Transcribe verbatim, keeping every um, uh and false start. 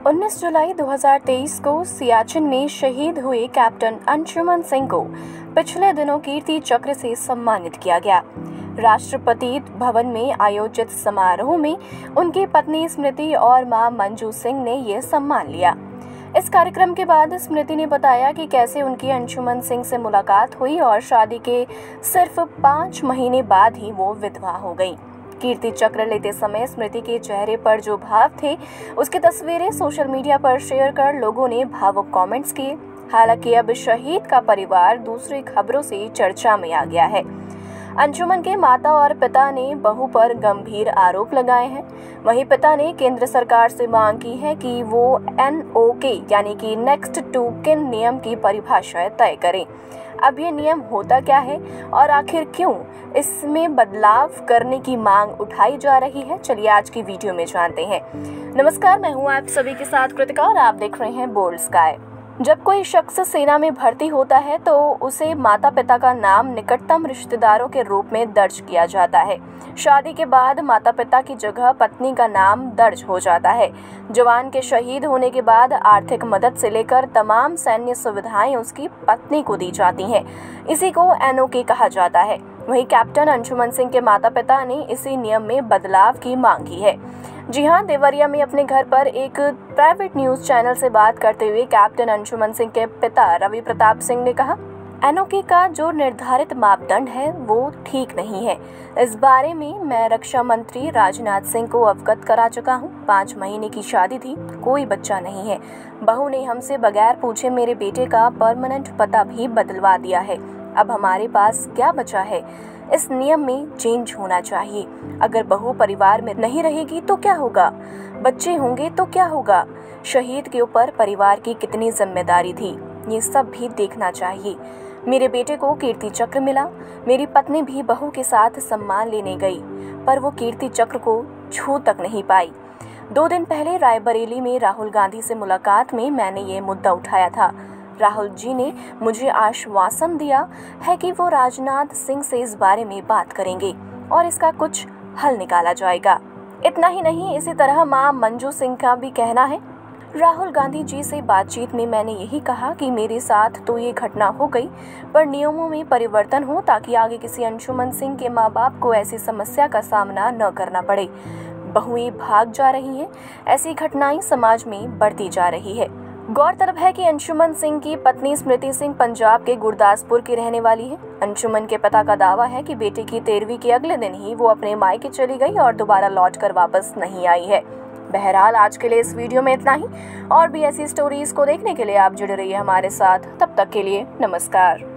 उन्नीस जुलाई दो हज़ार तेईस को सियाचिन में शहीद हुए कैप्टन अंशुमन सिंह को पिछले दिनों कीर्ति चक्र से सम्मानित किया गया। राष्ट्रपति भवन में आयोजित समारोह में उनकी पत्नी स्मृति और मां मंजू सिंह ने यह सम्मान लिया। इस कार्यक्रम के बाद स्मृति ने बताया कि कैसे उनकी अंशुमन सिंह से मुलाकात हुई और शादी के सिर्फ पाँच महीने बाद ही वो विधवा हो गई। कीर्ति चक्र लेते समय स्मृति के चेहरे पर जो भाव थे, उसकी तस्वीरें सोशल मीडिया पर शेयर कर लोगों ने भावुक कमेंट्स किए। हालांकि अब शहीद का परिवार दूसरी खबरों से चर्चा में आ गया है। अंशुमन के माता और पिता ने बहू पर गंभीर आरोप लगाए हैं। वहीं पिता ने केंद्र सरकार से मांग की है कि वो एन ओ के यानी कि नेक्स्ट टू किन नियम की परिभाषा तय करें। अब ये नियम होता क्या है और आखिर क्यों इसमें बदलाव करने की मांग उठाई जा रही है, चलिए आज की वीडियो में जानते हैं। नमस्कार, मैं हूँ आप सभी के साथ कृतिका और आप देख रहे हैं बोल्ड स्काई। जब कोई शख्स सेना में भर्ती होता है तो उसे माता पिता का नाम निकटतम रिश्तेदारों के रूप में दर्ज किया जाता है। शादी के बाद माता पिता की जगह पत्नी का नाम दर्ज हो जाता है। जवान के शहीद होने के बाद आर्थिक मदद से लेकर तमाम सैन्य सुविधाएं उसकी पत्नी को दी जाती हैं। इसी को एन ओ के कहा जाता है। वहीं कैप्टन अंशुमन सिंह के माता पिता ने इसी नियम में बदलाव की मांग की है। जी हां, देवरिया में अपने घर पर एक प्राइवेट न्यूज चैनल से बात करते हुए कैप्टन अंशुमन सिंह के पिता रवि प्रताप सिंह ने कहा, एन ओ के का जो निर्धारित मापदंड है वो ठीक नहीं है। इस बारे में मैं रक्षा मंत्री राजनाथ सिंह को अवगत करा चुका हूँ। पाँच महीने की शादी थी, कोई बच्चा नहीं है। बहू ने हमसे बगैर पूछे मेरे बेटे का परमानेंट पता भी बदलवा दिया है। अब हमारे पास क्या बचा है? इस नियम में चेंज होना चाहिए। अगर बहू परिवार में नहीं रहेगी तो क्या होगा? बच्चे होंगे तो क्या होगा? शहीद के ऊपर परिवार की कितनी जिम्मेदारी थी, ये सब भी देखना चाहिए। मेरे बेटे को कीर्ति चक्र मिला, मेरी पत्नी भी बहू के साथ सम्मान लेने गई, पर वो कीर्ति चक्र को छू तक नहीं पाई। दो दिन पहले रायबरेली में राहुल गांधी से मुलाकात में मैंने ये मुद्दा उठाया था। राहुल जी ने मुझे आश्वासन दिया है कि वो राजनाथ सिंह से इस बारे में बात करेंगे और इसका कुछ हल निकाला जाएगा। इतना ही नहीं, इसी तरह मां मंजू सिंह का भी कहना है, राहुल गांधी जी से बातचीत में मैंने यही कहा कि मेरे साथ तो ये घटना हो गई, पर नियमों में परिवर्तन हो ताकि आगे किसी अंशुमन सिंह के माँ बाप को ऐसी समस्या का सामना न करना पड़े। बहुएं भाग जा रही हैं, ऐसी घटनाएं समाज में बढ़ती जा रही है। गौरतलब है कि अंशुमन सिंह की पत्नी स्मृति सिंह पंजाब के गुरदासपुर की रहने वाली है। अंशुमन के पिता का दावा है कि बेटे की तेरहवीं के अगले दिन ही वो अपने मायके चली गई और दोबारा लौटकर वापस नहीं आई है। बहरहाल आज के लिए इस वीडियो में इतना ही। और भी ऐसी स्टोरीज को देखने के लिए आप जुड़े रहिए हमारे साथ। तब तक के लिए नमस्कार।